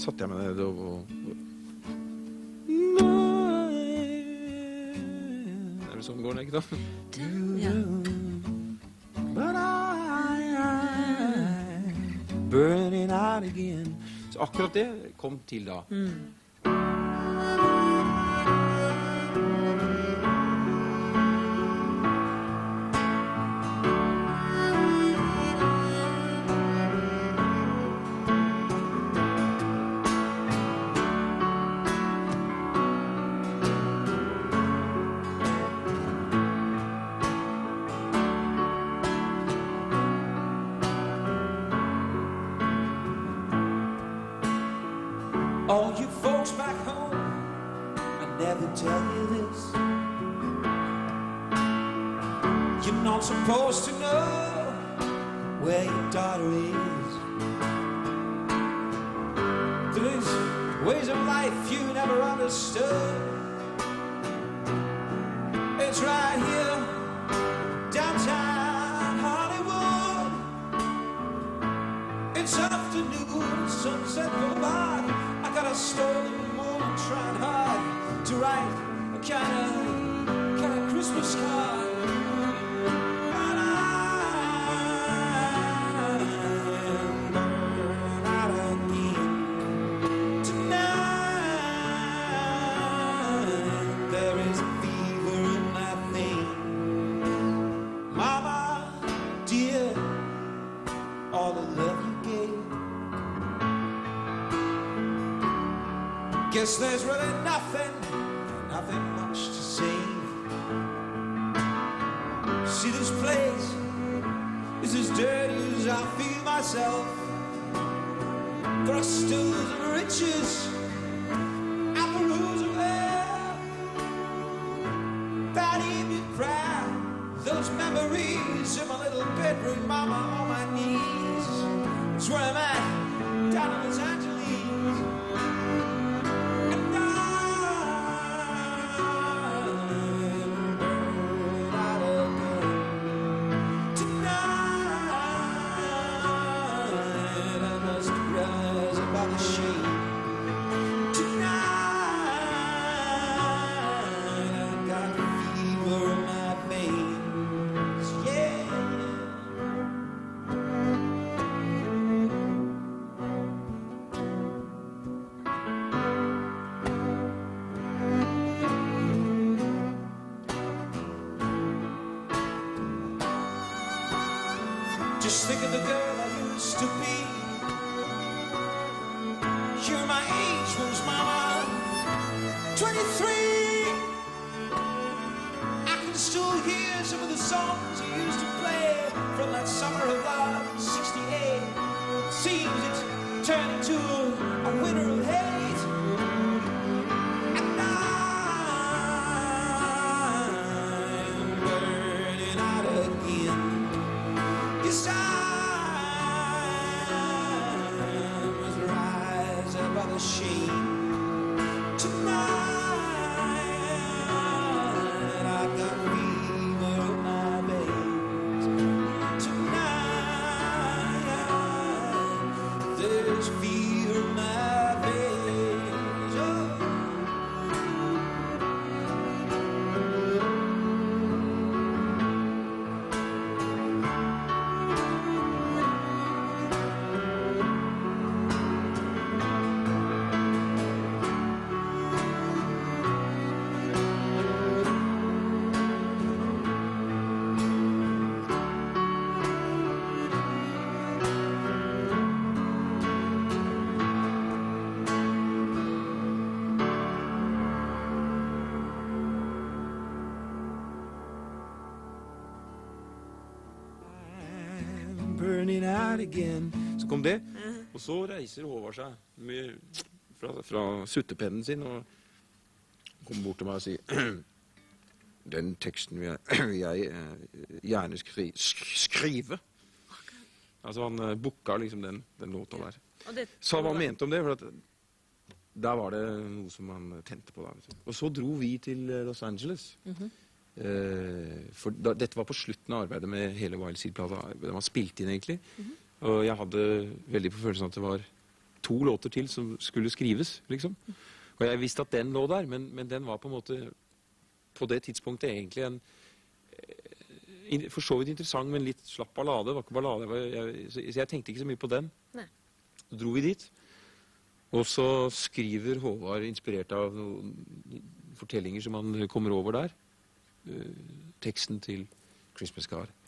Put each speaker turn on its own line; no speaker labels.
satte jeg meg ned og er det sånn går det, ikke da?
Ja.
But I'm burning out again. Så akkurat det kom til da.
All you folks back home, I never tell you this. You're not supposed to know where your daughter is. There's ways of life you never understood. It's right here, downtown Hollywood. It's afternoon, Sunset Boulevard. I got a stolen moment, trying hard to write a kind of Christmas card. And I'm burning out again tonight. There is a fever in my vein. Mama, dear, all the love you gave. Guess there's really nothing much to save. See, this place is as dirty as I feel myself. There are stools of riches, apple rooms of air. That evening prayer, those memories in my little bedroom, mama, on my knees. It's where I'm at, down in Los Angeles. Just think of the girl I used to be. You're my age, was mama 23. I can still hear some of the songs you used to play from that summer of love, 68. Seems it's turned into a winter of hate. And I'm burning out again. This time was rise above the shame. Tonight I got fever in my veins. Tonight there's fever in my veins. Oh. Burning out again.
Så kom det, og så reiser Håvard seg fra suttepennen sin og kommer bort til meg og sier den teksten vil jeg gjerne skrive. Altså han booka liksom den låta der. Sa hva han mente om det, for at der var det noe som han tente på da. Og så dro vi til Los Angeles. For dette var på slutten av arbeidet med hele Wild Seed-plata. Den var spilt inn egentlig. Og jeg hadde veldig på følelsen at det var 2 låter til som skulle skrives, liksom. Og jeg visste at den lå der, men den var på en måte på det tidspunktet egentlig en for så vidt interessant, men litt slapp ballade. Det var ikke ballade. Så jeg tenkte ikke så mye på den.
Nei.
Så dro vi dit. Og så skriver Håvard, inspirert av noen fortellinger som han kommer over der, teksten til Christmas Card.